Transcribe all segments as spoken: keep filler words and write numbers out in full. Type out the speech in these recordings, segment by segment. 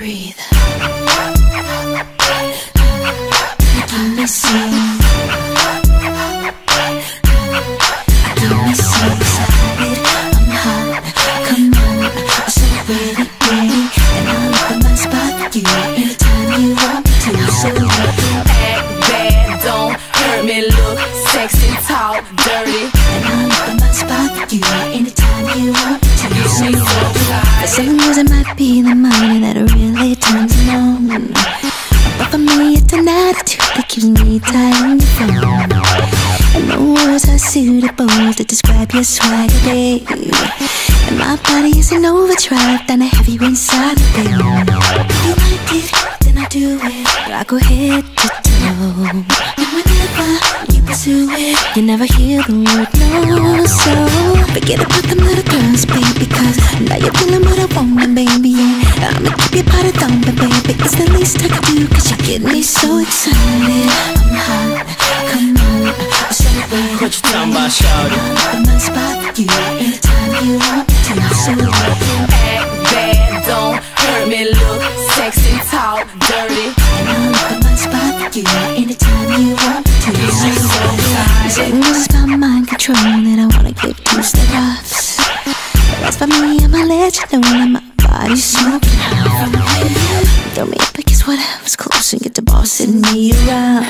breathe. Making me sing. Making me so excited. I'm hot, come on, I'm so ready, ready. And I'll open my spot for you anytime you want me to. So you can act bad, don't hurt me, look sexy, tall, dirty. And I'll open my spot for you anytime you want me to. So you for some reason it might be the money that really turns me on. But for me it's an attitude that keeps me tight on the phone. And no words are suitable to describe your swagger, babe. And my body is an overdrive, then I have you inside of it. If you like it, then I do it. I go head to toe. And whenever you pursue it, you never hear the word no. So forget about them little girls, baby, cause now you're dealing with a woman, baby. Yeah, I'ma keep your body thumping, baby. It's the least I can do, cause you get me so excited. I'm hot, come on, I'm so ready. What you talking about, shawty? I'm my spot for you anytime you want me to. So you can act bad, don't hurt me, look sexy, tall, dirty. And I'll open my spot for you anytime you want me to. So you can say it's about mind control that I wanna give you step-ups. That's for me, I'ma let you know that my body's smoking hot. Throw me up against whatever's close and get the bossing me around.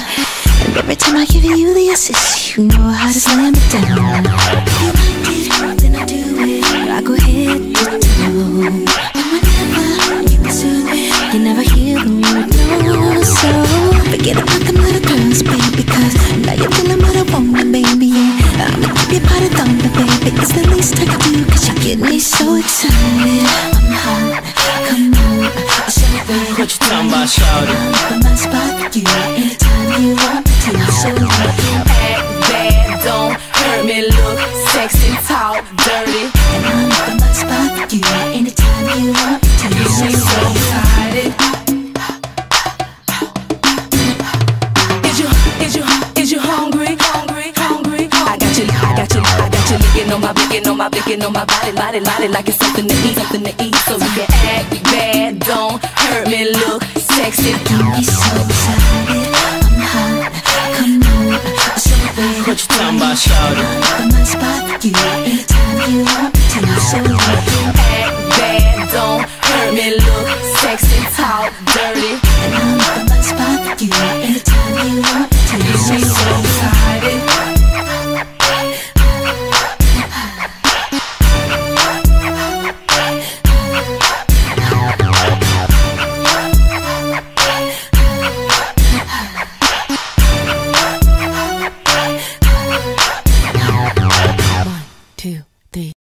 And every time I give you the assist, you know how to slam it down. If you like it, then I do it. I go head to toe. And whenever you pursue it, you never hear the word no. So forget about them little girls, baby, cause now you're dealing with a woman, baby. Yeah, I'ma keep your body thumping, baby. It's the least I can do, cause you get me so excited. I'm hot, come on, I'm so ready. What you talking about, shawty? I'll open my spot for you anytime you want me to. So you can act bad, don't hurt me, look sexy, tall, dirty. And I'll open my spot for you anytime you want me to. So you so excited. Is you, is you, is you hungry, hungry, hungry? I got you, I got you, I got you licking on my, licking on my, licking on my body, body, body, like it's something to eat, something to eat. So you can act bad, don't hurt me, look sexy. Get me so excited. I'm hot, come on, I'm so ready. What you talking about, shawty? I'll open my spot for you anytime you want me to. So you